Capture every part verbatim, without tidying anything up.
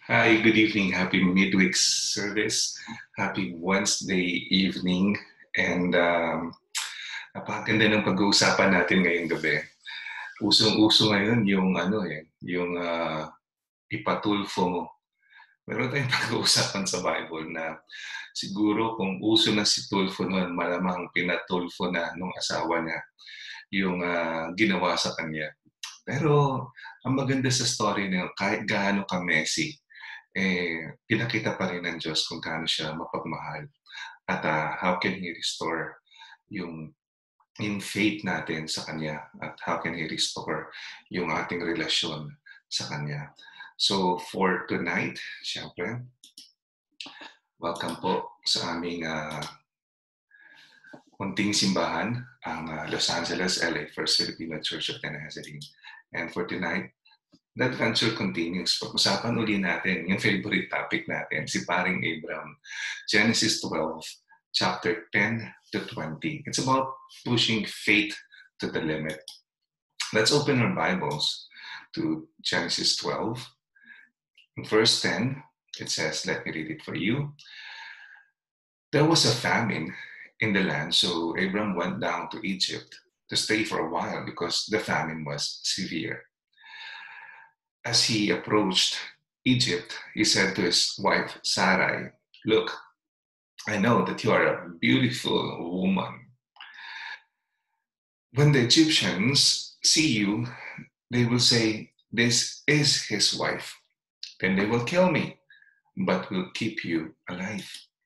Hi, good evening. Happy midweek service. Happy Wednesday evening. And um, napakaganda ng pag-uusapan natin ngayong gabi. Usong-uso ngayon yung ano eh, yung uh, ipatulfo mo. Meron tayong pag-uusapan sa Bible na siguro kung uso na si tulfo noon, malamang pinatulfo na nung asawa niya yung uh, ginawa sa kanya. Pero ang maganda sa story na kahit gaano ka-messy, eh, pinakita pa rin ng Diyos kung gaano siya mapagmahal at uh, how can He restore yung, yung faith natin sa Kanya at how can He restore yung ating relasyon sa Kanya. So for tonight, syempre, welcome po sa aming uh, munting simbahan, ang uh, Los Angeles, L A First Filipino Church of the Nazarene. And for tonight, the adventure continues. Pag-usapan uli natin yung favorite topic natin, si Paring Abram. Genesis twelve, chapter ten to twenty. It's about pushing faith to the limit. Let's open our Bibles to Genesis twelve. In verse ten, it says, let me read it for you. There was a famine in the land, so Abram went down to Egypt to stay for a while because the famine was severe. As he approached Egypt, he said to his wife Sarai, look, I know that you are a beautiful woman. When the Egyptians see you, they will say, this is his wife. Then they will kill me, but will keep you alive.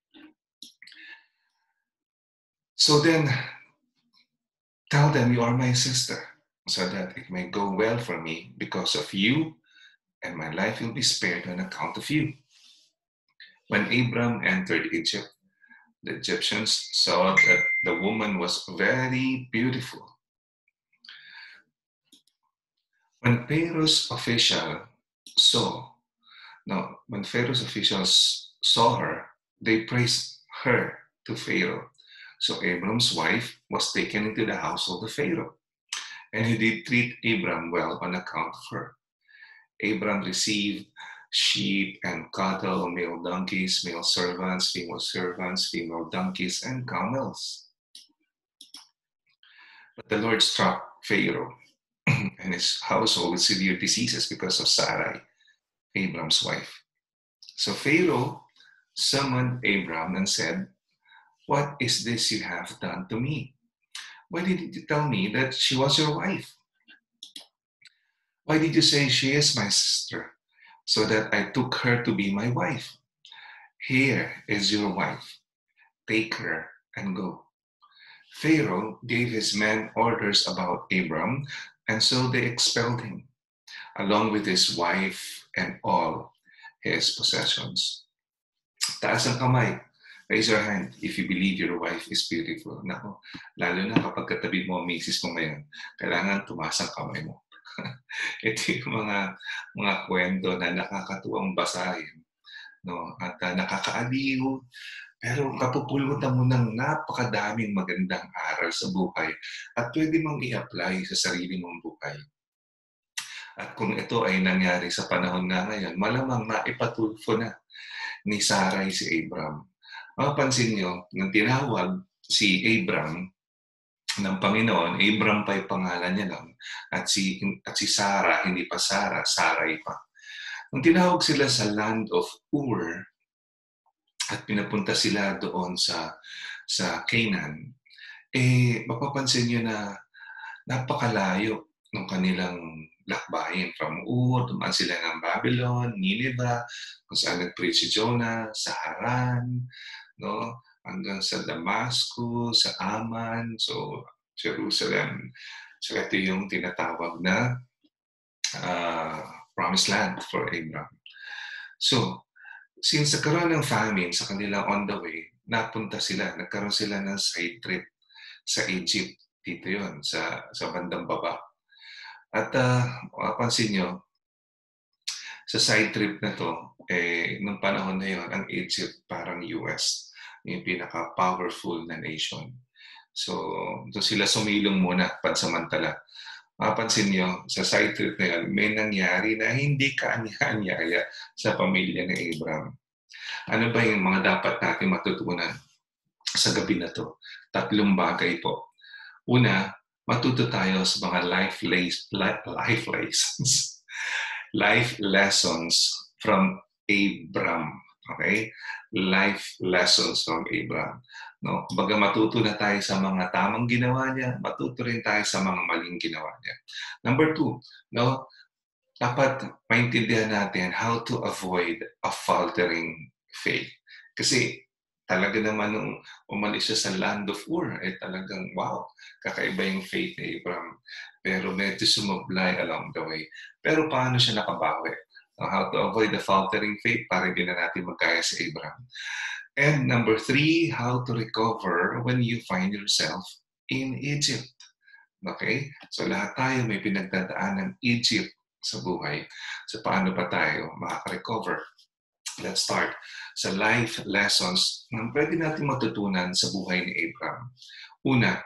So then, tell them you are my sister, so that it may go well for me because of you, and my life will be spared on account of you. When Abram entered Egypt, the Egyptians saw that the woman was very beautiful. When Pharaoh's official saw, no, when Pharaoh's officials saw her, they praised her to Pharaoh. So Abram's wife was taken into the household of Pharaoh, and he did treat Abram well on account of her. Abram received sheep and cattle, male donkeys, male servants, female servants, female donkeys, and camels. But the Lord struck Pharaoh and his household with severe diseases because of Sarai, Abram's wife. So Pharaoh summoned Abram and said, what is this you have done to me? Why did you tell me that she was your wife? Why did you say she is my sister, so that I took her to be my wife? Here is your wife. Take her and go. Pharaoh gave his men orders about Abram, and so they expelled him, along with his wife and all his possessions. Taas ang kamay. Raise your hand if you believe your wife is beautiful. Nako, lalo na kapag katabi mo ang misis mo ngayon, kailangan tumaas ang kamay mo. Ito yung mga, mga kwento na nakakatuwang basahin, no? At uh, nakakaaliw. Pero kapupulutan mo ng napakadaming magandang aral sa buhay at pwede mong i-apply sa sarili mong buhay. At kung ito ay nangyari sa panahon nga ngayon, malamang naipatulfo na ni Sarai si Abram. Mapapansin nyo, nang tinawag si Abram ng Panginoon, Abram pa yung pangalan niya lang, at si, at si Sarah, hindi pa Sarah, Sarai pa. Nung tinawag sila sa land of Ur, at pinapunta sila doon sa, sa Canaan, eh, mapapansin nyo na napakalayo ng kanilang lakbayin. From Ur, dumaan sila ng Babylon, Nineveh, kung saan nag-preach si Jonah, sa Haran, no? Hanggang sa Damascus, sa Aman, so Jerusalem. So ito yung tinatawag na uh, promised land for Abraham. So, since nagkaroon ng famine sa kanila on the way, napunta sila, nagkaroon sila ng side trip sa Egypt. Dito yun, sa, sa bandang baba. At uh, mapansin nyo, sa side trip na to, eh, nung panahon na yun, ang Egypt parang U S, yung pinaka-powerful na nation. So, doon sila sumilong muna pansamantala mapansin nyo, sa side trip na yun, may nangyari na hindi kaanya-anyaya sa pamilya ni Abraham. Ano ba yung mga dapat natin matutunan sa gabi na to? Tatlong bagay po. Una, matuto tayo sa mga life, life, life lessons. Life lessons from Abraham. Okay? Life lessons from Abraham. No? Baga matuto na tayo sa mga tamang ginawa niya, matuto rin tayo sa mga maling ginawa niya. Number two, no? Dapat maintindihan natin how to avoid a faltering faith. Kasi talaga naman nung umalis siya sa land of Ur, eh talagang wow, kakaiba yung faith ni Abraham. Pero medyo sumablay along the way. Pero paano siya nakabawi? Uh, how to avoid the faltering faith para hindi na natin magkaya sa Abraham. And number three, how to recover when you find yourself in Egypt. Okay? So lahat tayo may pinagdadaan ng Egypt sa buhay. So paano ba tayo makaka-recover? Let's start sa life lessons na pwede natin matutunan sa buhay ni Abraham. Una,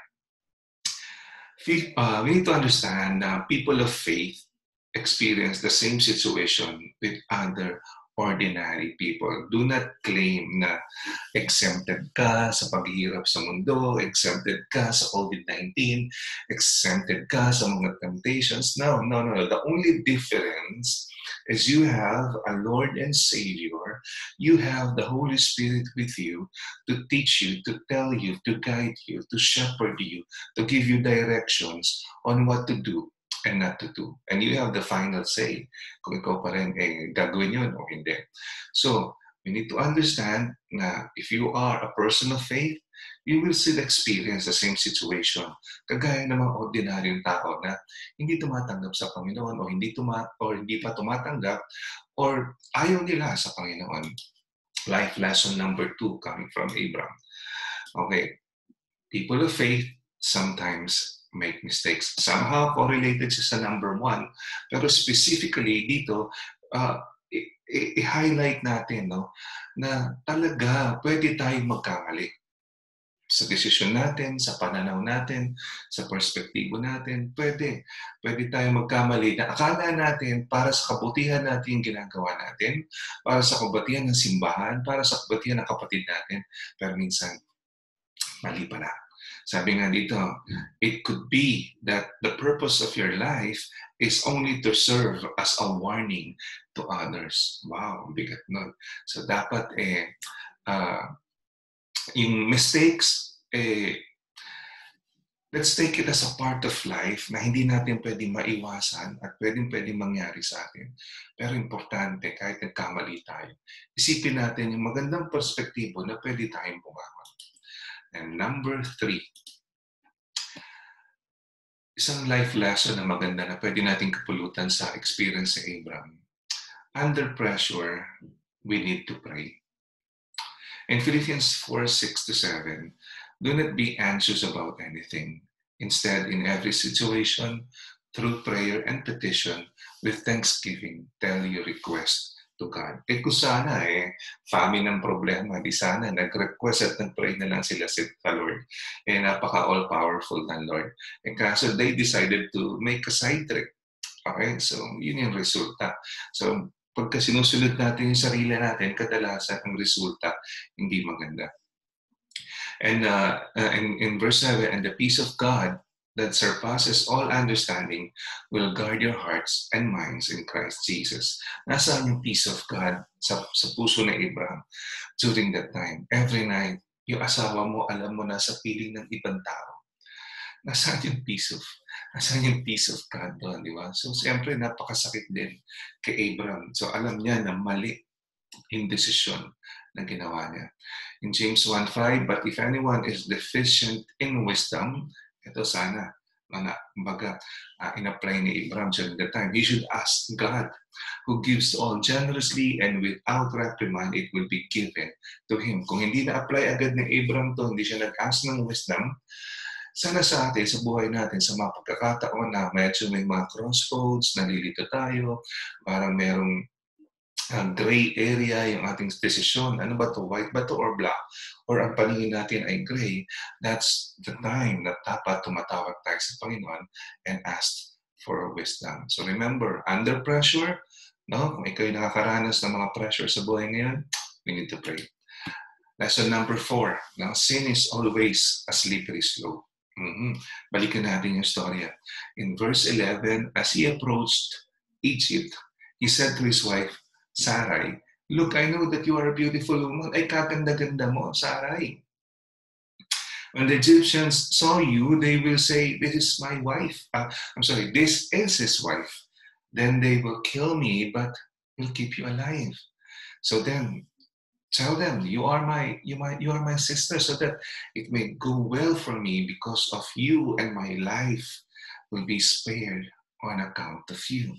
uh, we need to understand na people of faith experience the same situation with other ordinary people. Do not claim na exempted ka sa paghihirap sa mundo, exempted ka sa COVID nineteen, exempted ka sa mga temptations. No, no, no. The only difference is you have a Lord and Savior. You have the Holy Spirit with you to teach you, to tell you, to guide you, to shepherd you, to give you directions on what to do and not to do. And you have the final say kung ikaw pa rin eh, gagawin yun o hindi. So, we need to understand na if you are a person of faith, you will still experience the same situation. Kagaya ng mga ordinaryong tao na hindi tumatanggap sa Panginoon o hindi, tuma or hindi pa tumatanggap or ayaw nila sa Panginoon. Life lesson number two coming from Abraham. Okay, people of faith sometimes make mistakes. Somehow correlated siya sa number one. Pero specifically dito, uh, i-highlight natin no, na talaga pwede tayong magkamali. Sa desisyon natin, sa pananaw natin, sa perspektibo natin, pwede. Pwede tayong magkamali na akala natin para sa kabutihan natin yung ginagawa natin, para sa kabutihan ng simbahan, para sa kabutihan ng kapatid natin. Pero minsan, mali pala. Sabi nga dito, it could be that the purpose of your life is only to serve as a warning to others. Wow, bigat nun. So dapat eh, uh, yung mistakes, eh, let's take it as a part of life na hindi natin pwedeng maiwasan at pwedeng pwedeng mangyari sa atin. Pero importante, kahit nagkamali tayo, isipin natin yung magandang perspektibo na pwede tayong bumawa. And number three, isang life lesson na maganda na pwede nating kapulutan sa experience sa Abraham. Under pressure, we need to pray. In Philippians four, six to seven, do not be anxious about anything. Instead, in every situation, through prayer and petition, with thanksgiving, tell your request to God. Eh kung sana eh, famine ng problema, di sana nag-request at nag-pray na lang sila sa Lord. Eh napaka all-powerful ng Lord. Eh kaso they decided to make a side trip. Okay? So yun yung resulta. So pagka sinusunod natin yung sarili natin, kadalasan ang resulta hindi maganda. And uh, uh, in, in verse seven, and the peace of God that surpasses all understanding will guard your hearts and minds in Christ Jesus. Nasaan yung peace of God sa, sa puso ni Abraham during that time? Every night, yung asawa mo, alam mo na sa piling ng ibang tao. Nasaan yung peace of, nasaan yung peace of God doon, di ba? So, siyempre, napakasakit din kay Abraham. So, alam niya na mali yung desisyon na ginawa niya. In James one five, but if anyone is deficient in wisdom, ito sana, na baga, uh, in-apply ni Abraham during the time, he should ask God, who gives all generously and without reprimand, it will be given to him. Kung hindi na-apply agad ni Abraham to, hindi siya nag-ask ng wisdom, sana sa atin, sa buhay natin, sa mga pagkakataon na medyo may mga crossroads, nalilito tayo, parang merong uh, gray area yung ating desisyon. Ano ba to? White ba to or black? Or ang paningin natin ay gray. That's the time na dapat tumatawag tayo sa Panginoon and ask for wisdom. So remember, under pressure, no, kung ikaw yung nakakaranas ng mga pressure sa buhay ngayon, we need to pray. Lesson number four, no, sin is always a slippery slope. Mm-hmm. Balikan natin yung storya. In verse eleven, as he approached Egypt, he said to his wife, Sarai, look, I know that you are a beautiful woman. Ay, kaganda-ganda mo, Sarai. When the Egyptians saw you, they will say, this is my wife. Uh, I'm sorry, this is his wife. Then they will kill me, but will keep you alive. So then, tell them, you are my, you, my, you are my sister, so that it may go well for me because of you, and my life will be spared on account of you.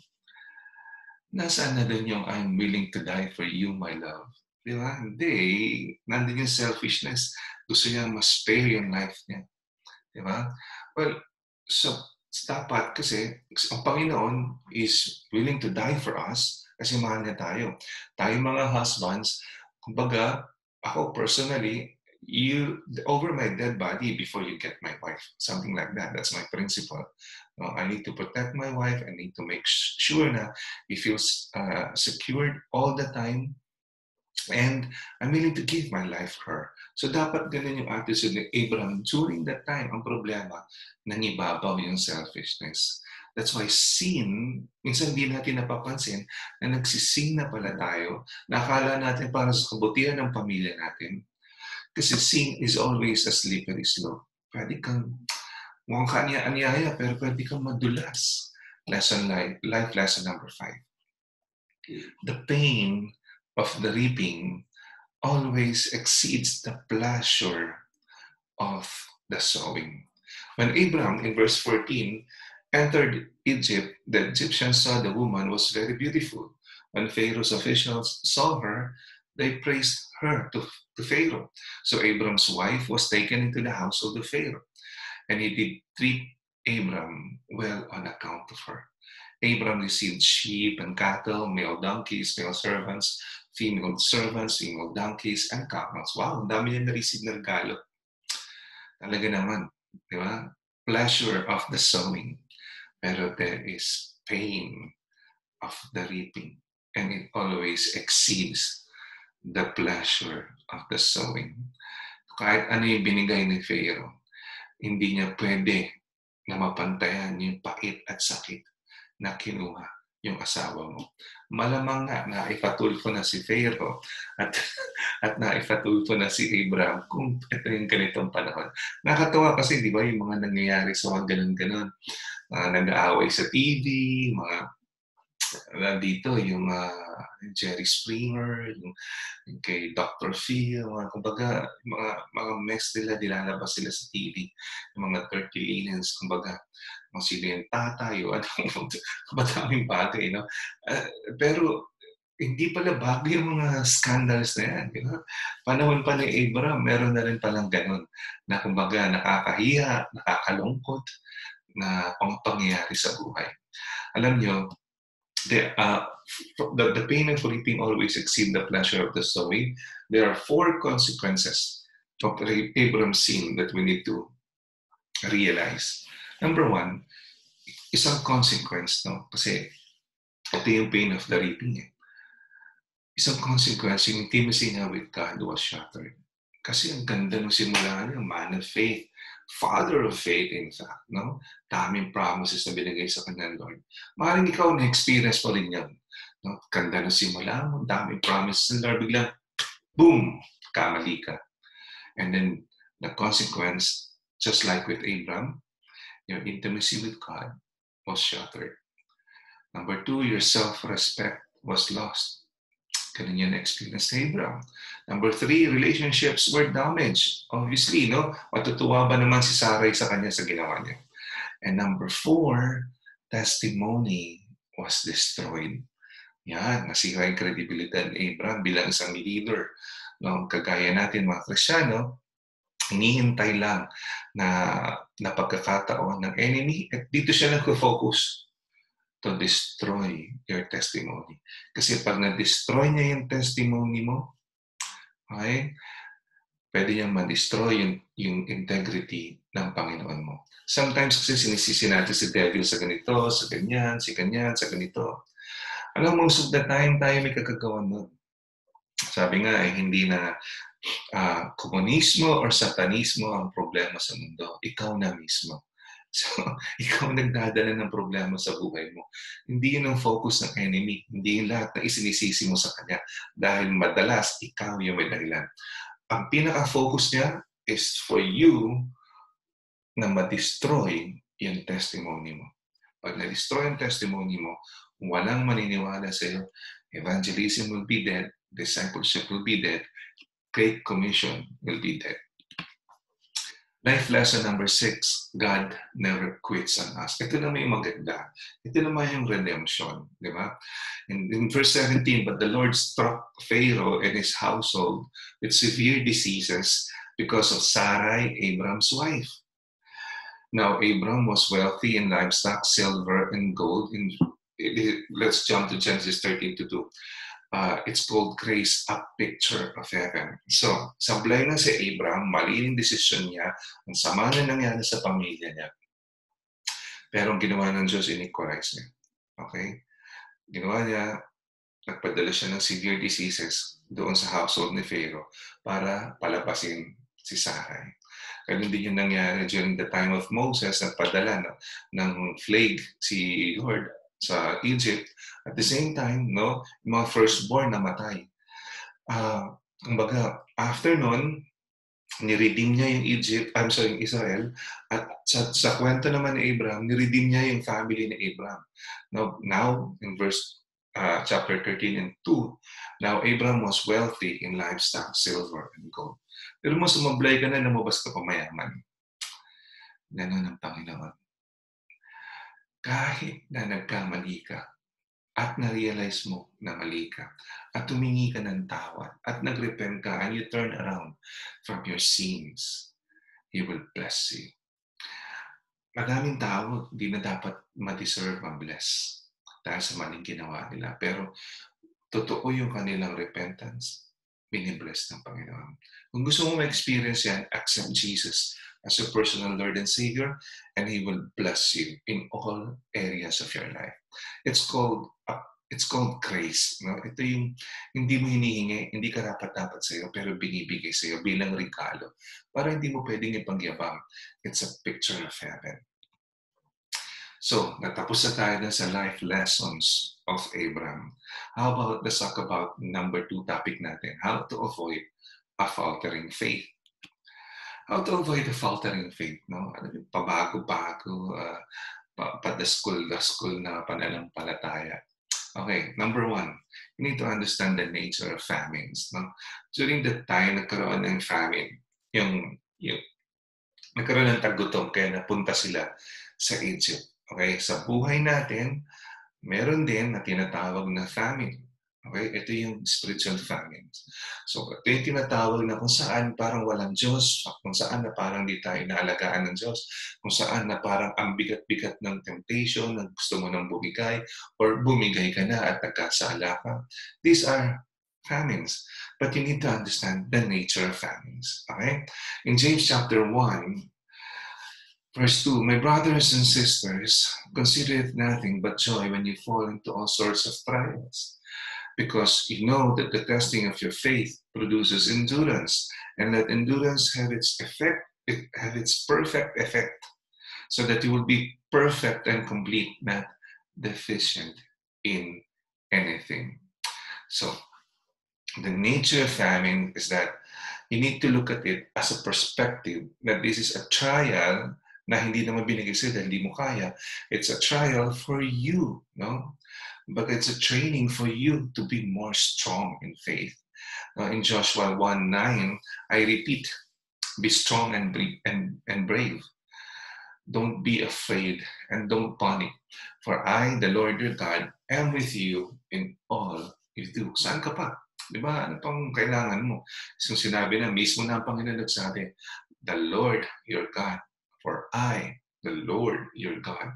Nasaan na dun yung I'm willing to die for you, my love? Di ba? Hindi. Nandun yung selfishness. Gusto niya ma-spare yung life niya. Di ba? Well, so, dapat kasi, ang Panginoon is willing to die for us kasi mahal niya tayo. Tayo mga husbands, kumbaga, ako personally, you over my dead body before you get my wife. Something like that. That's my principle. No, I need to protect my wife. I need to make sure na he feels uh, secured all the time. And I'm willing to give my life to her. So dapat ganun yung attitude ni Abraham. During that time, ang problema, nangibabaw yung selfishness. That's why sin, minsan hindi natin napapansin na nagsisin na pala tayo. Nakala natin para sa kabutihan ng pamilya natin. Kasi sin is always a slippery slope. Pwede kang, mukhang kanya-anyaya, pero pwede kang madulas. Lesson life, life lesson number five. The pain of the reaping always exceeds the pleasure of the sowing. When Abraham, in verse fourteen, entered Egypt, the Egyptians saw the woman was very beautiful. When Pharaoh's officials saw her, they praised her to, to Pharaoh. So Abraham's wife was taken into the house of the Pharaoh, and he did treat Abraham well on account of her. Abraham received sheep and cattle, male donkeys, male servants, female servants, female donkeys, and camels. Wow, ang dami niya na-receive na regalo. Talaga naman, di ba? Pleasure of the sowing. Pero there is pain of the reaping. And it always exceeds the pleasure of the sowing. Kahit ano yung binigay ni Pharaoh, hindi niya pwede na mapantayan yung pait at sakit na kinuha yung asawa mo. Malamang nga na ipatulfo na si Pharaoh at, at naipatulfo na si Abraham kung ito yung ganitong panahon. Nakatawa kasi, di ba, yung mga nangyayari sa mga ganun-ganun. Uh, nag-aaway sa T V, mga uh, dito, yung uh, Jerry Springer, yung, yung kay Doctor Phil, mga, kumbaga, mga, mga mess nila, dilalabas sila sa T V, yung mga dirty linens, kumbaga, kung sino yung tatay o anong madaming bagay, no? Uh, pero hindi pala bago yung mga scandals na yan. You know? Panahon pa ni Abraham, meron na rin palang ganun na kumbaga nakakahiya, nakakalungkot na pangyayari sa buhay. Alam nyo, the, uh, the, the pain of reaping always exceed the pleasure of the sowing. There are four consequences of Abraham's sin that we need to realize. Number one, isang consequence, no? Kasi ito yung pain of the reaping. Eh. Isang consequence, yung intimacy niya with God was shattered. Kasi ang ganda ng simula niya, man of faith, father of faith, in fact, no? Daming promises na binigay sa kanya, Lord. Maaaring ikaw na-experience pa rin yan. No? Ganda ng simula mo, daming promises ng Lord, biglang, boom, kamali ka. And then, the consequence, just like with Abraham, your intimacy with God was shattered. Number two, your self-respect was lost. Ganun yung experience ni Abraham. Number three, relationships were damaged. Obviously, no? Matutuwa ba naman si Sarai sa kanya sa ginawa niya? And number four, testimony was destroyed. Yan, nasira yung credibility ni Abraham bilang isang leader. No? Kagaya natin mga Kristyano, hinihintay lang na, na pagkakataon ng enemy at dito siya nag-focus to destroy your testimony. Kasi pag na-destroy niya yung testimony mo, okay, pwede niyang ma-destroy yung, yung integrity ng Panginoon mo. Sometimes kasi sinisisi natin si devil sa ganito, sa ganyan, si ganyan, sa ganito. Alam mo, most of the time tayo may kagagawa nun. Sabi nga, eh, hindi na uh, komunismo or satanismo ang problema sa mundo. Ikaw na mismo. So, ikaw nagdadala ng problema sa buhay mo. Hindi yun ang focus ng enemy. Hindi yung lahat na isinisisi mo sa kanya. Dahil madalas, ikaw yung may dahilan. Ang pinaka-focus niya is for you na ma-destroy yung testimony mo. Pag na-destroy yung testimony mo, walang maniniwala sa iyo, evangelism will be dead, discipleship will be dead, Great Commission will be dead. Life lesson number six, God never quits on us. Ito naman yung maganda. Ito naman yung redemption. Di ba? In, in verse seventeen, but the Lord struck Pharaoh and his household with severe diseases because of Sarai, Abraham's wife. Now, Abram was wealthy in livestock, silver, and gold. In, let's jump to Genesis thirteen to two. Uh, it's called grace, a picture of heaven. So, sablay na si Abraham, mali yung desisyon niya, ang sama na nangyari sa pamilya niya. Pero ang ginawa ng Diyos, in-equalize niya. Okay? Ginawa niya, nagpadala siya ng severe diseases doon sa household ni Pharaoh para palabasin si Sarai. Ganun din yung nangyari during the time of Moses, nagpadala ng, ng plague si Lord sa Egypt. At the same time, no, yung mga firstborn namatay. Uh, kumbaga, after nun, niredeem niya yung Egypt, I'm sorry, yung Israel. At sa, sa kwento naman ni Abraham, niredeem niya yung family ni Abraham. Now, now in verse uh, chapter thirteen and two, now Abraham was wealthy in livestock, silver, and gold. Pero mo sumablay ka na, namabas ka pa mayaman. Ganon ang Panginoon. Kahit na nagkamali ka, at na-realize mo na mali ka, at tumingi ka ng tawad, at nag-repent ka, and you turn around from your sins, He will bless you. Maraming tao, di na dapat ma-deserve ma-bless dahil sa maling ginawa nila. Pero totoo yung kanilang repentance, binibless ng Panginoon. Kung gusto mo ma-experience yan, accept Jesus as your personal Lord and Savior, and He will bless you in all areas of your life. It's called uh, it's called grace. No? Ito yung hindi mo hinihingi, hindi ka dapat-dapat sa iyo, pero binibigay sa iyo bilang regalo. Para hindi mo pwedeng ipagyabang. It's a picture of heaven. So, natapos na tayo na sa life lessons of Abraham. How about, let's talk about number two topic natin, how to avoid a faltering faith. How to avoid a faltering faith, no? Ano yung pabago-bago, uh, padaskul-daskul na pananampalataya. Okay, number one, you need to understand the nature of famines, no? During the time nagkaroon ng famine, yung, yung nagkaroon ng tagutom, kaya napunta sila sa Egypt. Okay, sa buhay natin, meron din na tinatawag na famine. Okay, ito yung spiritual famine. So, ito yung tinatawag na kung saan parang walang Diyos, kung saan na parang di tayo inaalagaan ng Diyos, kung saan na parang ang bigat-bigat ng temptation, na gusto mo nang bumigay, or bumigay ka na at nagkasala ka. These are famines. But you need to understand the nature of famines. Okay? In James chapter one, verse two, my brothers and sisters, consider it nothing but joy when you fall into all sorts of trials, because you know that the testing of your faith produces endurance, and let endurance have its effect, it have its perfect effect, so that you will be perfect and complete, not deficient in anything. So, the nature of famine is that you need to look at it as a perspective that this is a trial na hindi naman binigay sa'yo dahil hindi mo kaya. It's a trial for you, no? But it's a training for you to be more strong in faith. Now, in Joshua one nine, I repeat, be strong and, and, and brave. Don't be afraid and don't panic. For I, the Lord your God, am with you in all you do. Saan ka pa? Di ba? Ano pang kailangan mo? So sinabi na, mismo na ang Panginoon nagsabi, the Lord your God, for I, the Lord your God,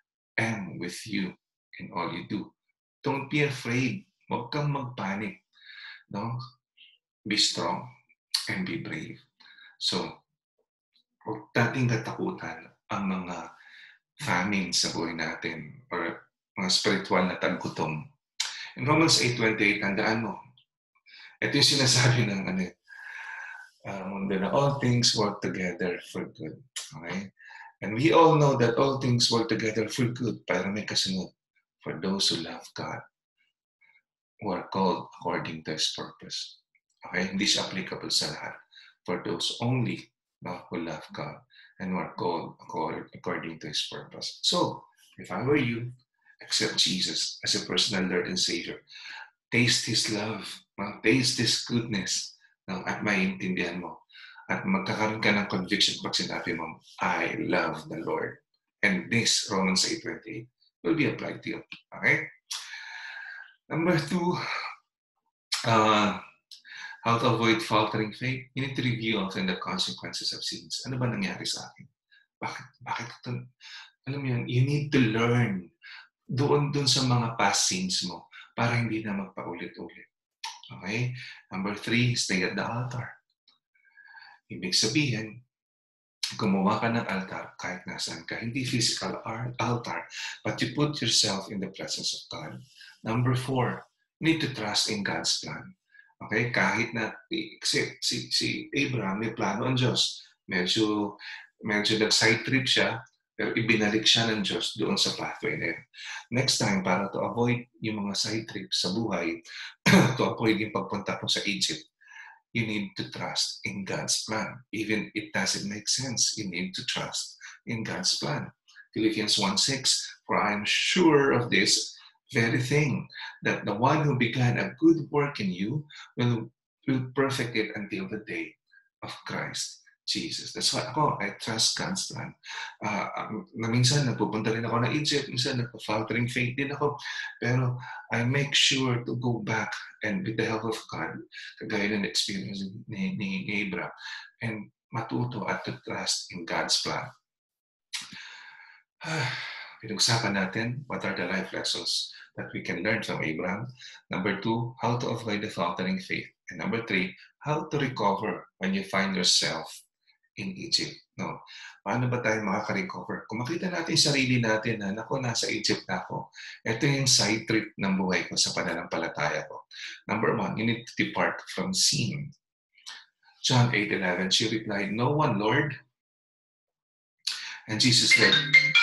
am with you in all you do. Don't be afraid. Huwag kang magpanic. No? Be strong. and be brave. So, huwag nating katakutan ang mga famine sa buhay natin or mga spiritual na taggutom. In Romans eight twenty-eight, tandaan mo, ito yung sinasabi ng ano, um, that all things work together for good. Okay? And we all know that all things work together for good para may kasunod for those who love God, who are called according to His purpose. Okay? Hindi siya applicable sa lahat. For those only no, who love God and who are called according to His purpose. So, if I were you, accept Jesus as a personal Lord and Savior. Taste His love. No? Taste His goodness. No? At maiintindihan mo. At magkakaroon ka ng conviction pag sinabi mo, I love the Lord. And this, Romans eight twenty-eight, will be applied to you. Okay? Number two, uh, how to avoid faltering faith. You need to review often the consequences of sins. Ano ba nangyari sa akin? Bakit? Bakit ito? Alam mo yun, you need to learn doon doon sa mga past sins mo para hindi na magpaulit-ulit. Okay? Number three, stay at the altar. Ibig sabihin, gumawa ka ng altar kahit nasaan ka. Hindi physical altar, but you put yourself in the presence of God. Number four, you need to trust in God's plan. Okay? Kahit na, kasi si, si Abraham may plano ang Diyos. Medyo, medyo nag-side trip siya, pero ibinalik siya ng Diyos doon sa pathway na yun. Next time, para to avoid yung mga side trips sa buhay, to avoid yung pagpunta po sa Egypt, you need to trust in God's plan. Even it doesn't make sense, you need to trust in God's plan. Philippians one six, for I am sure of this very thing, that the one who began a good work in you will, will perfect it until the day of Christ Jesus. That's why ako, I trust God's plan. Uh, na minsan, nagpupunta rin ako ng Egypt, minsan nagpa-faltering faith din ako, pero I make sure to go back and with the help of God, kagaya ng experience ni, ni, ni Abraham, and matuto at to trust in God's plan. Pinag-usapan natin what are the life lessons that we can learn from Abraham. Number two, how to avoid the faltering faith. And number three, how to recover when you find yourself in Egypt. No? Paano ba tayo makaka-recover? Kung makita natin sarili natin na, naku, nasa Egypt na ako, ito yung side trip ng buhay ko sa pananampalataya ko. Number one, you need to depart from sin. John eight eleven, she replied, no one, Lord. And Jesus said,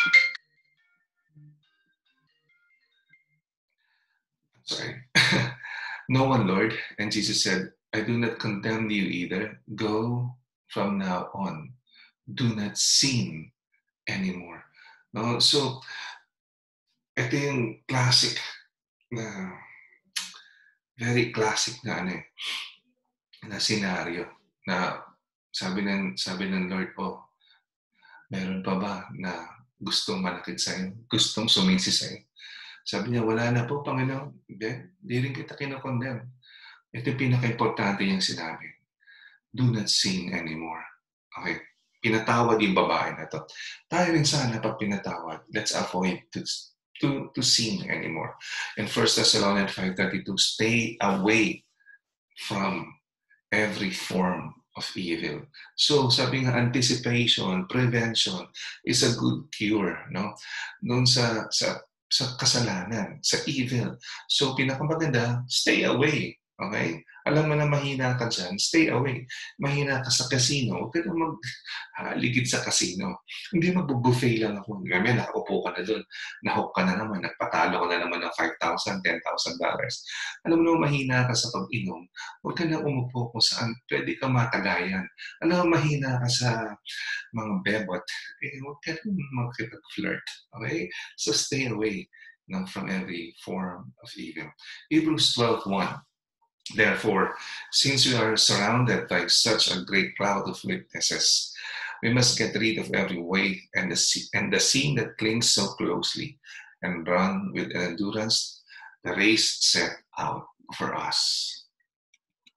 sorry, no one, Lord. And Jesus said, I do not condemn you either. Go from now on. Do not sin anymore. No? So, ito yung classic na, very classic na ano eh, na scenario na sabi ng, sabi ng Lord, oh, meron pa ba na gustong manakit sa'yo? Gustong sumisi sa'yo? Sabi niya, wala na po, Panginoon. Hindi, di rin kita kinakondemn. Ito yung pinaka-importante niyang sinabi. Do not sin anymore. Okay? Pinatawad yung babae na to. Tayo rin sana pag pinatawad, let's avoid to, to, to sin anymore. In First Thessalonians five thirty-two, stay away from every form of evil. So, sabi nga, anticipation, prevention is a good cure, no? Noon sa, sa, sa kasalanan, sa evil. So, pinakamaganda, stay away. Okay? Alam mo na mahina ka dyan, stay away. Mahina ka sa casino, huwag ka na magligid sa casino. Hindi magbubuffet lang ako. Ngayon, nakaupo ka na doon. Nahook ka na naman, nagpatalo ka na naman ng five thousand, ten thousand dollars. Alam mo na mahina ka sa pag-inom, huwag ka na umupo kung saan pwede ka matagayan. Alam mo mahina ka sa mga bebot, eh, huwag ka na makipag-flirt. Okay? So stay away no, from every form of evil. Hebrews twelve one. Therefore, since we are surrounded by such a great cloud of witnesses, we must get rid of every weight and the, and the sin that clings so closely and run with endurance the race set out for us.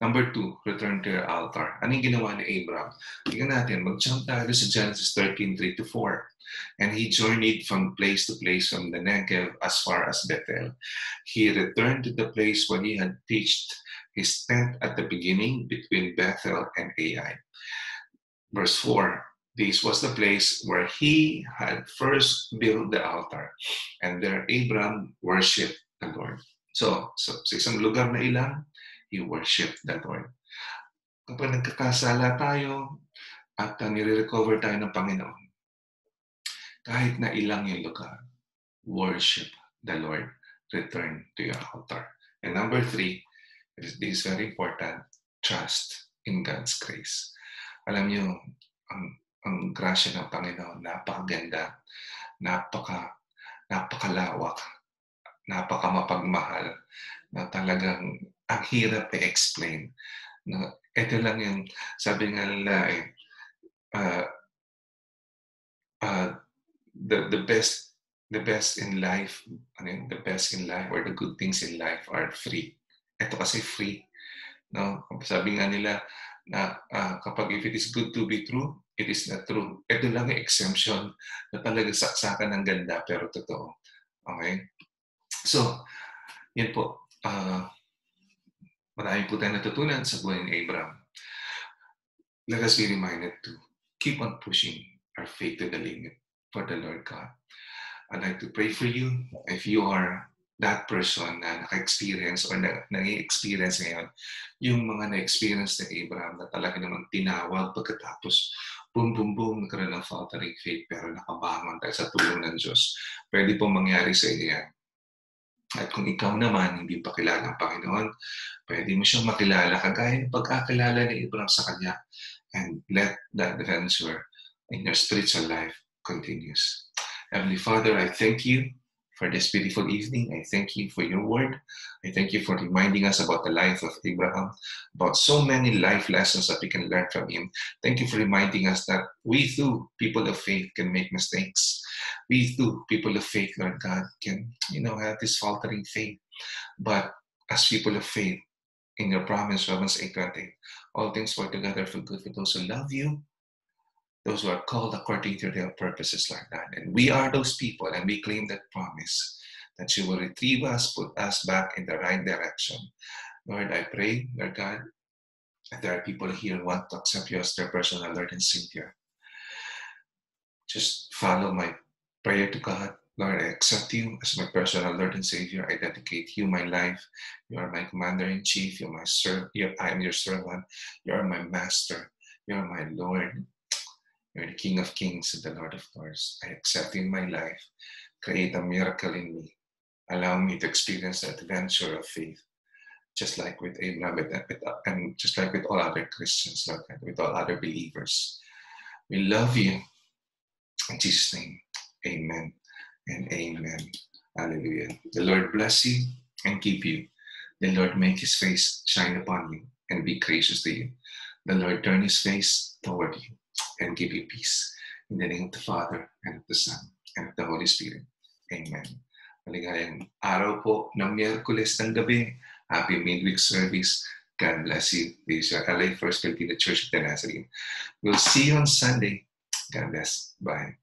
Number two, return to your altar. Anong ginawa ni Abraham? Tingnan natin, mag-jump tayo sa Genesis thirteen, three to four. And he journeyed from place to place from the Negev as far as Bethel. He returned to the place where he had pitched his tent at the beginning between Bethel and Ai. Verse four, this was the place where he had first built the altar. And there Abraham worshipped the Lord. So, so sa isang lugar na ilang, he worshipped the Lord. Kapag nagkakasala tayo at uh, nire-recover tayo ng Panginoon, kahit na ilang yung lugar, worship the Lord. Return to your altar. And number three, this is very important, trust in God's grace. Alam niyo, ang, ang grasya ng Panginoon, napakaganda, napaka, napakalawak, napaka mapagmahal, na talagang ang hirap i-explain. Na, ito lang yung, sabi nga nila eh, uh, uh, the, the best the best in life, I mean, the best in life or the good things in life are free. Ito kasi free. No? Sabi nga nila na uh, kapag if it is good to be true, it is not true. Ito lang yung exemption na talaga saksakan ng ganda pero totoo. Okay? So, yan po. Uh, marami po tayo natutunan sa buhay ni Abraham. Let us be reminded to keep on pushing our faith to the limit for the Lord God. I'd like to pray for you if you are that person na naka-experience or na, nang-experience ngayon, yung mga na-experience ni Abraham na talaga namang tinawag pagkatapos boom, boom, boom, nagkaroon ng faltering faith pero nakabangon tayo sa tulong ng Diyos. Pwede pong mangyari sa inyo yan. At kung ikaw naman hindi pa kilala ang Panginoon, pwede mo siyang makilala kagaya ng pagkakilala ni Abraham sa Kanya, and let that adventure in your spiritual life continues. Heavenly Father, I thank you for this beautiful evening. I thank you for your word. I thank you for reminding us about the life of Abraham, about so many life lessons that we can learn from him. Thank you for reminding us that we too, people of faith, can make mistakes. We too, people of faith, Lord God, can, you know, have this faltering faith. But as people of faith, in your promise, Romans eight twenty, all things work together for good for those who love you, those who are called according to their purposes, like that. And we are those people, and we claim that promise that you will retrieve us, put us back in the right direction. Lord, I pray, Lord God, that there are people here who want to accept you as their personal Lord and Savior. Just follow my prayer to God. Lord, I accept you as my personal Lord and Savior. I dedicate you my life. You are my commander-in-chief. You're my servant. I am your servant. You are my master. You are my Lord. You're the King of Kings and the Lord of Lords. I accept you in my life. Create a miracle in me. Allow me to experience the adventure of faith, just like with Abraham and just like with all other Christians, Lord, with all other believers. We love you. In Jesus' name, amen and amen. Hallelujah. The Lord bless you and keep you. The Lord make his face shine upon you and be gracious to you. The Lord turn his face toward you and give you peace. In the name of the Father, and of the Son, and of the Holy Spirit. Amen. Maligayang araw po ng Miyerkules ng gabi. Happy midweek service. God bless you. This is your L A First Filipino Church of the Nazarene. We'll see you on Sunday. God bless. Bye.